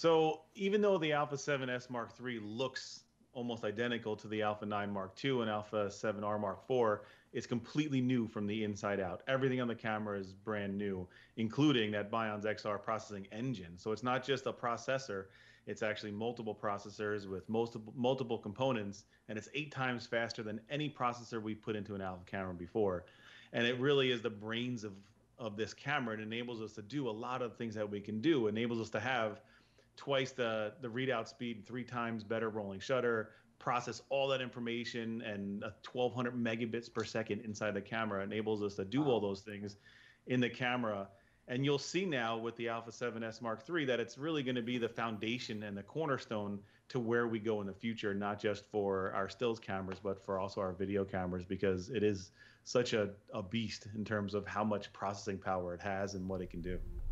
So even though the Alpha 7S Mark III looks almost identical to the Alpha 9 Mark II and Alpha 7R Mark IV, it's completely new from the inside out. Everything on the camera is brand new, including that Bionz XR processing engine. So it's not just a processor, it's actually multiple processors with multiple components, and it's 8 times faster than any processor we put into an Alpha camera before. And it really is the brains of this camera. It enables us to do a lot of things that we can do. It enables us to have twice the readout speed, 3 times better rolling shutter, process all that information, and 1200 megabits per second inside the camera enables us to do all Wow. those things in the camera. And you'll see now with the Alpha 7S Mark III that it's really going to be the foundation and the cornerstone to where we go in the future, not just for our stills cameras, but for also our video cameras, because it is such a beast in terms of how much processing power it has and what it can do.